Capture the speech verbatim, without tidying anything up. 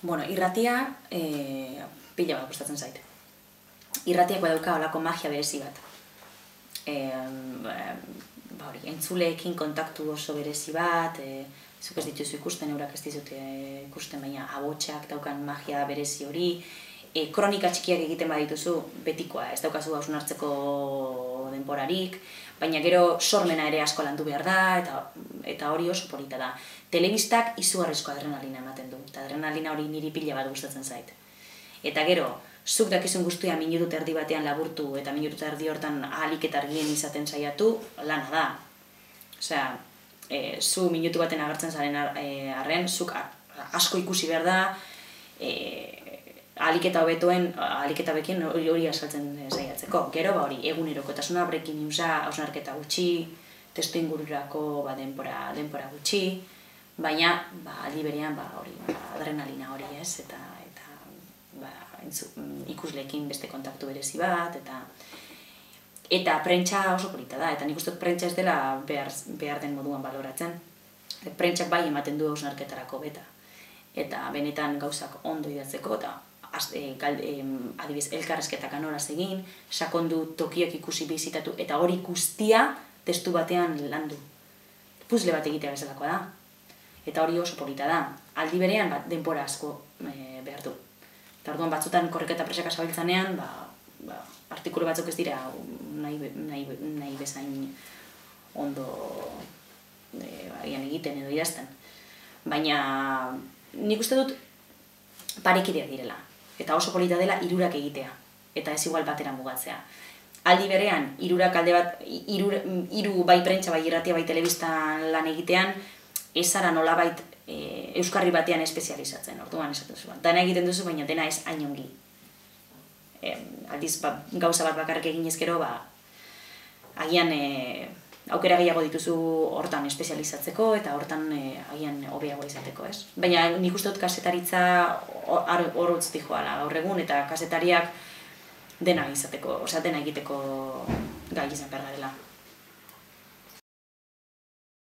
Bueno, irratia pila bat gustatzen zait. Irratiak badauka holako magia berezi bat. Ba hori, entzuleekin kontaktu oso berezi bat, zuk ez dituzu ikusten, eurak ez dizute ikusten, baina abotsak daukan magia berezi hori, kronika txikiak egiten badituzu, betikoa, ez daukazu hausnartzeko denborarik, baina gero sormena ere asko landu behar da, eta hori oso polita da. Telebistak izugarrizko adrenalina ematen du, eta adrenalina hori niri pila bat gustatzen zait. Eta gero, zuk dakizun guztia minutu eta erdi batean laburtu, eta minutu eta erdi hortan ahalik eta argien izaten saiatu, lana da. Osea, zu minutu baten agertzen zaren arren, zuk asko ikusi behar da, ahalik eta hobetuen, ahalik eta bekin hori asaltzen saiatzeko. Gero, ba hori, egunerokotasuna, breaking newsa, hausnarketa gutxi, testu ingururako denbora gutxi, baina aldi berean adrenalina hori ez, eta ikusleekin beste kontaktu berezi bat, eta prentsa oso polita da, eta nik uste prentsa ez dela behar den moduan baloratzen. Prentsak bai ematen du hausnarketarako beta, eta benetan gauzak ondo idatzeko, eta adibidez elkarrezketak anoraz egin, sakondu tokiak ikusi bizitatu, eta hori guztia testu batean landu. Puzle bat egitea bezalakoa da. Eta hori oso polita da. Aldi berean denbora asko behar du. Eta orduan batzutan korriketa presaka zabiltzanean, artikulu batzuk ez dira nahi bezain ondo egiten edo idazten. Baina nik uste dut parekideak direla. Eta oso polita dela hirurak egitea. Eta ez igual batera mugatzea. Aldi berean, hirurak alde bat, hiru bai prentsa, bai irratia, bai telebistan lan egitean, ez zara nolabait euskarri batean espezializatzen, orduan esaten zuen. Dena egiten duzu, baina dena ez hain ongi. Aldiz, gauza bat bakarrik egin ezkero, agian aukera gehiago dituzu hortan espezializatzeko, eta hortan agian hobeago izateko, ez? Baina nik uste dut kasetaritza hor utz dijoala gaur egun, eta kasetariak dena izateko, osea dena egiteko gai izan behar garela.